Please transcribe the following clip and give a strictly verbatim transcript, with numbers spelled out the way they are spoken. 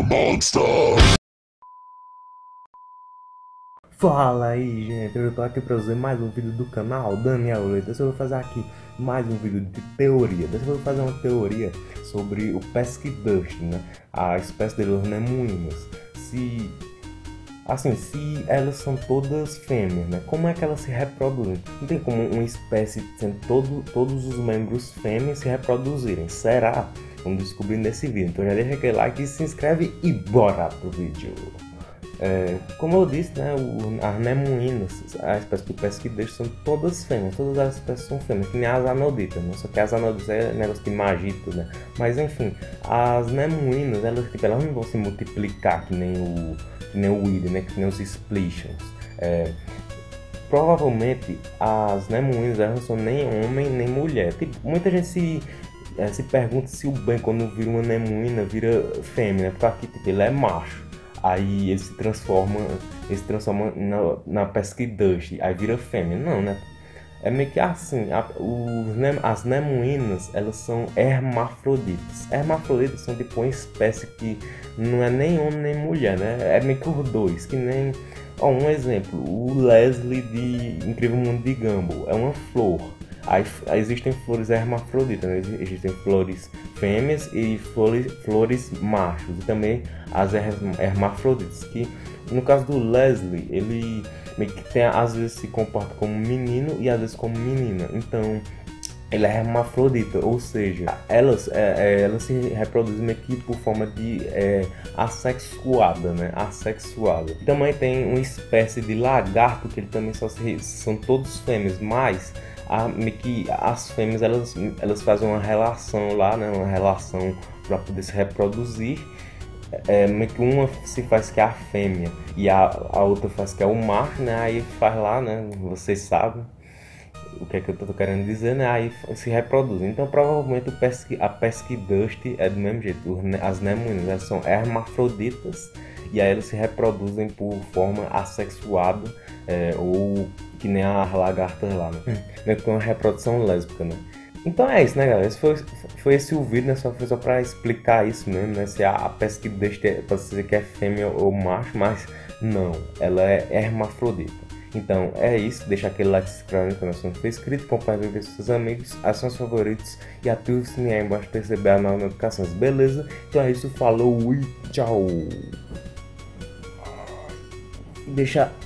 Monster! Fala aí, gente, eu tô aqui pra fazer mais um vídeo do canal Daniel Leite. Dessa vez eu vou fazer aqui mais um vídeo de teoria. Dessa vez eu vou fazer uma teoria sobre o Pesky Dust, né? A espécie de los nemuínos. Se, assim, se elas são todas fêmeas, né? Como é que elas se reproduzem? Não tem como uma espécie sendo todo, todos os membros fêmeas se reproduzirem. Será? Vamos descobrir nesse vídeo. Então já deixa aquele like, se inscreve e bora pro vídeo. É, como eu disse, né, o, as nemuínas, a espécie do Pesky Dust são todas fêmeas, todas as espécies são fêmeas, que nem as anoditas, né? Só que as anoditas é negócio de magito, né? Mas enfim, as nemuínas, elas, tipo, elas não vão se multiplicar que nem o, que nem o weed, né? Que nem os splishons. É, provavelmente as nemuínas, elas não são nem homem nem mulher. Tipo, muita gente se, é, se pergunta se o bem, quando vira uma nemuína, vira fêmea, né? Porque aqui, tipo, ele é macho. Aí ele se transforma, ele se transforma na, na Pesky Dust, aí vira fêmea. Não, né? É meio que assim, a, os, as nemuínas, elas são hermafroditas. Hermafroditas são tipo uma espécie que não é nem homem nem mulher, né? É meio que os dois, que nem... Ó, um exemplo, o Leslie de Incrível Mundo de Gumball, é uma flor. Aí, aí existem flores hermafroditas, né? Existem flores fêmeas e flores, flores machos. E também as hermafroditas, que no caso do Leslie, ele meio que tem, às vezes se comporta como menino e às vezes como menina. Então, ele é hermafrodita, ou seja, elas, é, é, elas se reproduzem meio que por forma de é, assexuada, né? Assexuada. Também tem uma espécie de lagarto que ele também só se, são todos fêmeas, mas a, meio que as fêmeas elas, elas fazem uma relação lá, né? Uma relação para poder se reproduzir. É, meio que uma se faz que é a fêmea e a, a outra faz que é o macho, né? Aí faz lá, né? Vocês sabem o que é que eu tô querendo dizer, né? Aí se reproduz. Então provavelmente o pesqui, a Pesky Dust é do mesmo jeito. As nemuínas, elas são hermafroditas e aí elas se reproduzem por forma assexuada, é, ou que nem as lagartas lá, né? Meio que uma reprodução lésbica, né? Então é isso, né, galera? Esse foi, foi esse o vídeo, né? Só foi só pra explicar isso mesmo, né? Se a, a Pesky Dust é, pode dizer que é fêmea ou macho, mas não, ela é hermafrodita. Então é isso, deixa aquele like, se inscreve no canal se não for inscrito, compartilhe com seus amigos, acione os favoritos e ative o sininho aí embaixo para receber as novas notificações, beleza? Então é isso, falou e tchau! Deixa